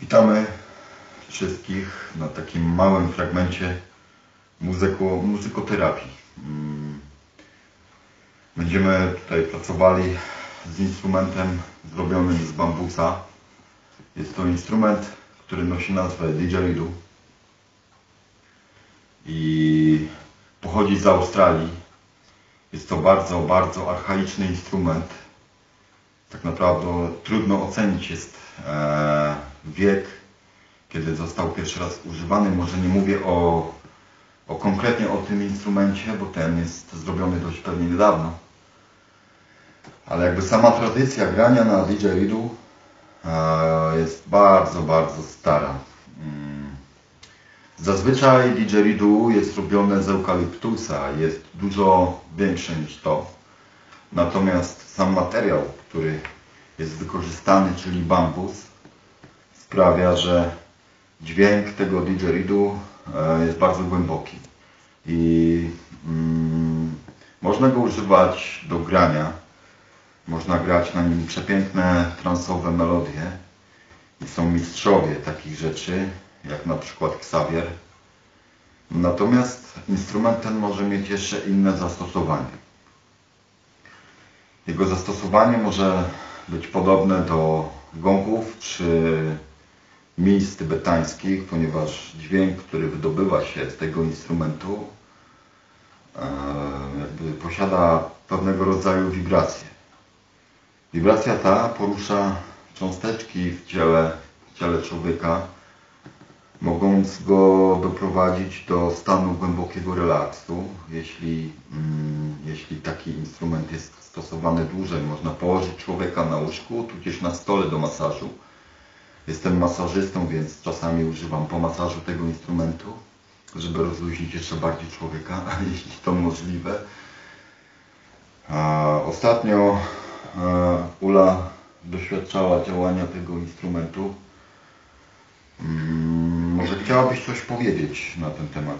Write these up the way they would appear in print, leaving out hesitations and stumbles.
Witamy wszystkich na takim małym fragmencie muzykoterapii. Będziemy tutaj pracowali z instrumentem zrobionym z bambusa. Jest to instrument, który nosi nazwę didgeridoo i pochodzi z Australii. Jest to bardzo archaiczny instrument. Tak naprawdę trudno ocenić jest wiek, kiedy został pierwszy raz używany. Może nie mówię konkretnie o tym instrumencie, bo ten jest zrobiony dość pewnie niedawno. Ale jakby sama tradycja grania na didgeridoo jest bardzo stara. Zazwyczaj didgeridoo jest robione z eukaliptusa, jest dużo większe niż to. Natomiast sam materiał, który jest wykorzystany, czyli bambus, sprawia, że dźwięk tego didgeridoo jest bardzo głęboki i można go używać do grania. Można grać na nim przepiękne transowe melodie i są mistrzowie takich rzeczy, jak na przykład Xavier. Natomiast instrument ten może mieć jeszcze inne zastosowanie. Jego zastosowanie może być podobne do gongów czy mis tybetańskich, ponieważ dźwięk, który wydobywa się z tego instrumentu, jakby posiada pewnego rodzaju wibrację. Wibracja ta porusza cząsteczki w ciele człowieka, mogąc go doprowadzić do stanu głębokiego relaksu. Jeśli taki instrument jest stosowany dłużej, można położyć człowieka na łóżku, tudzież na stole do masażu. Jestem masażystą, więc czasami używam po masażu tego instrumentu, żeby rozluźnić jeszcze bardziej człowieka, jeśli to możliwe. Ostatnio Ula doświadczała działania tego instrumentu. Może chciałabyś coś powiedzieć na ten temat?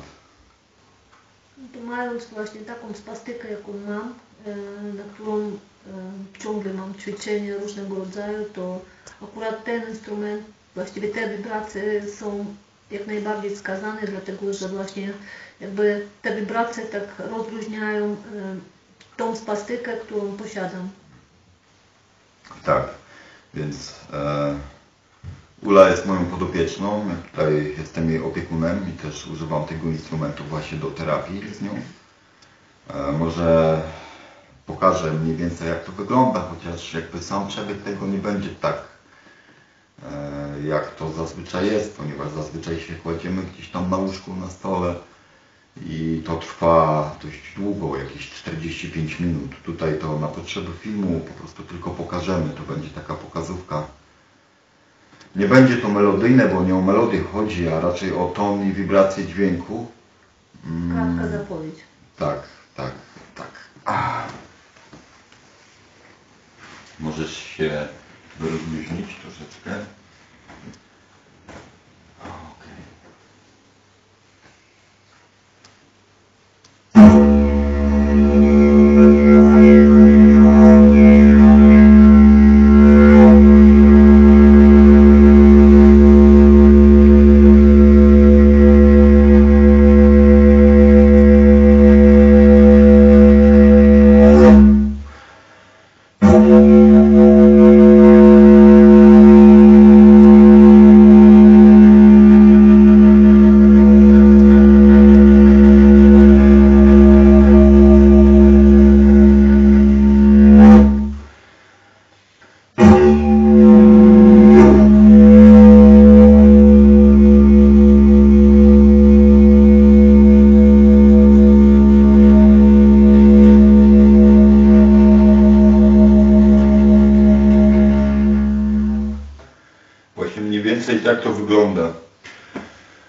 Mając właśnie taką spastykę, jaką mam, na którą ciągle mam ćwiczenia różnego rodzaju, to akurat ten instrument, właściwie te wibracje są jak najbardziej wskazane, dlatego że właśnie jakby te wibracje tak rozluźniają tą spastykę, którą posiadam. Tak, więc Ula jest moją podopieczną, ja tutaj jestem jej opiekunem i też używam tego instrumentu właśnie do terapii z nią. Może pokażę mniej więcej, jak to wygląda, chociaż jakby sam przebieg tego nie będzie tak, jak to zazwyczaj jest, ponieważ zazwyczaj się kładziemy gdzieś tam na łóżku, na stole i to trwa dość długo, jakieś 45 minut. Tutaj to na potrzeby filmu po prostu tylko pokażemy, to będzie taka pokazówka. Nie będzie to melodyjne, bo nie o melodię chodzi, a raczej o ton i wibrację dźwięku. Kratka zapowiedź. Tak. Możesz się rozluźnić troszeczkę. Właśnie mniej więcej tak to wygląda.